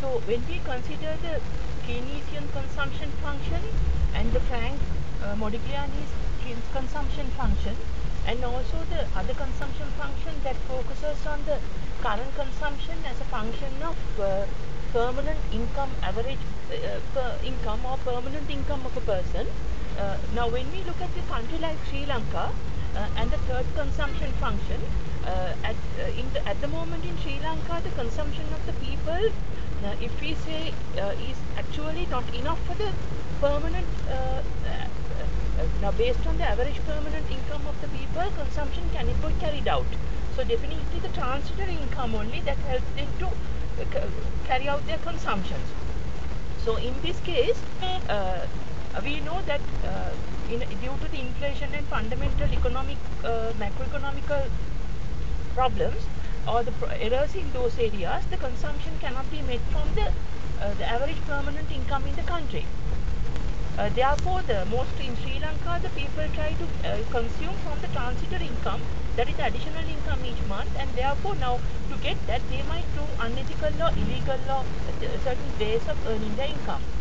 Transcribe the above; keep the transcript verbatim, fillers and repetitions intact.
So when we consider the Keynesian consumption function and the Frank uh, Modigliani's consumption function, and also the other consumption function that focuses on the current consumption as a function of uh, permanent income average uh, per income or permanent income of a person. Uh, now when we look at the country like Sri Lanka uh, and the third consumption function, uh, at, uh, in the, at the moment in Sri Lanka the consumption of the people, uh, if we say uh, is actually not enough for the permanent uh, uh, uh, now based on the average permanent income of the people, consumption cannot be carried out. So definitely the transitory income only that helps them to uh, carry out their consumptions. So in this case, uh, we know that uh, in, due to the inflation and fundamental economic, uh, macroeconomical problems or the errors in those areas, the consumption cannot be met from the, uh, the average permanent income in the country. Uh, therefore, the most in Sri Lanka, the people try to uh, consume from the transitory income, that is additional income each month, and therefore now to get that they might do unethical or illegal or uh, certain ways of earning their income.